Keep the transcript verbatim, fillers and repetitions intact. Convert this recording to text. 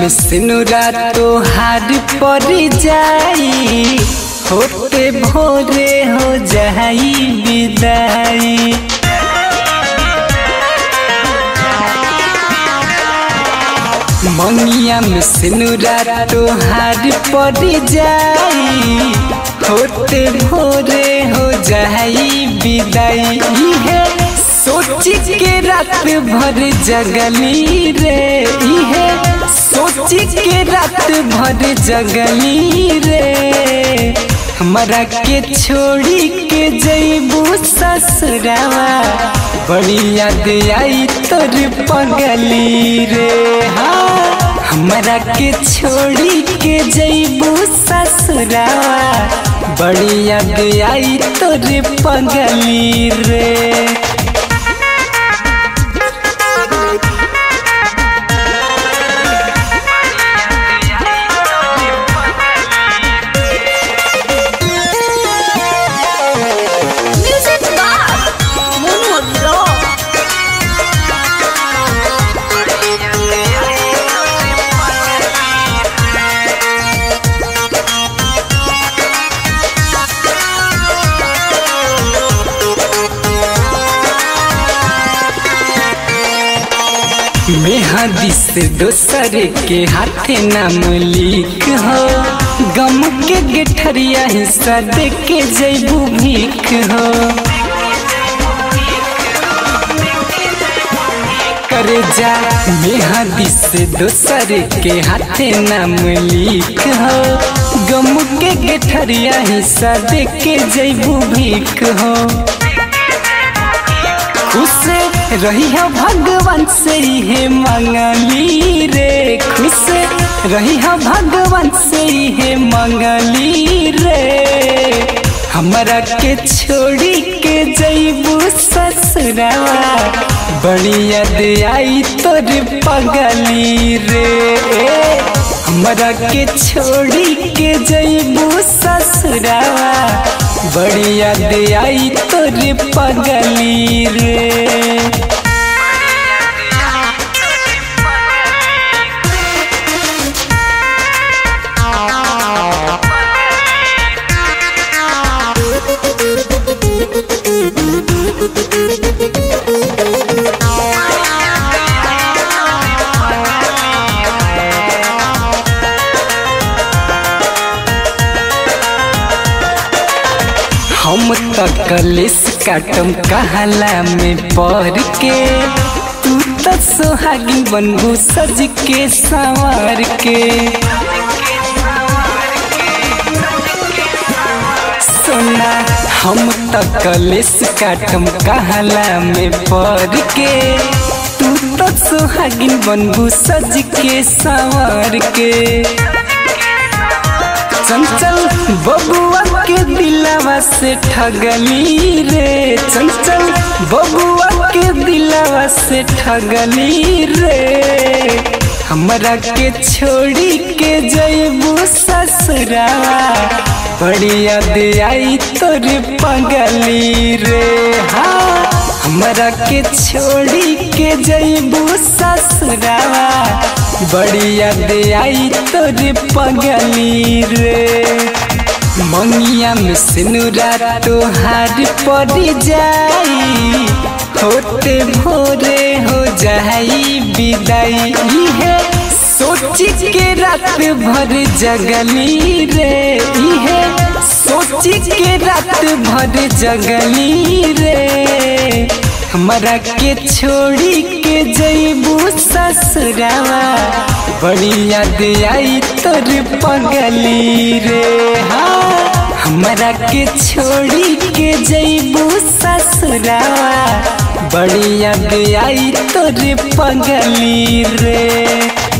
में सिनुरा तोहार पर जाई, होते भोरे हो जाई विदाई। मंगिया में सिनुरा तोहार पर जाई, होते भोरे हो जाई विदाई। है सोच के रात भर जगली रे, है सोच के रात भर जगली रे। हमरा के छोड़ी के जइबू ससुरावा, बड़ी याद आई तोर पगली रे। हाँ हमरा के छोड़ी के जइबू ससुरावा, बड़ी याद आई तोर पगली रे। मेहदी से दोसर के हाथे नाम लिख हो, गम के गेठरिया हिस्सा दे के जइबू भीख हो। करे जा मेहदी से दोसर के हाथे नाम लिख हो, गम के गेठरिया हिस्सा दे के जइबू भीख हो। खुश रही है भगवान से है मंगली रे, खुश रही है भगवान से है मंगली रे। हमरा के छोड़ी के जइबू ससुरावा, बड़ी याद आई तोर पगली रे। हमरा के छोड़ी के जइबू ससुरावा, बड़ी याद आई तोर पगली रे। हम तक कलेस काटम कहला में पढ़ के, तू तो सोहागी बनबू सज के संवार के। सोना हम तक कलेस काटम कहला में पढ़ के, तू तो सोहागी बनबू सज के संवार के। चंचल बबुआ के दिलवा से ठगली रे, चंचल बबुआ के दिलवा से ठगली रे। हमरा के छोड़ी के जइबू ससुरावा, बड़ी याद आई तोर पगली रे। हाँ हमरा के छोड़ी के जइबू ससुरावा, बड़ी याद आई तोर पगली रे। मंगिया में सिनुरा तोहार पर जाई, होते भोरे हो जाई विदाई। है सोच के रात भर जगली रे, है सोच के रात भर जगली रे। हमरा के छोड़ी के जइबू ससुरावा, बड़ी याद आई तोर पगली रे। हाँ हमरा के छोड़ी के जइबू ससुरावा, बड़ी याद आई तोर पगली रे।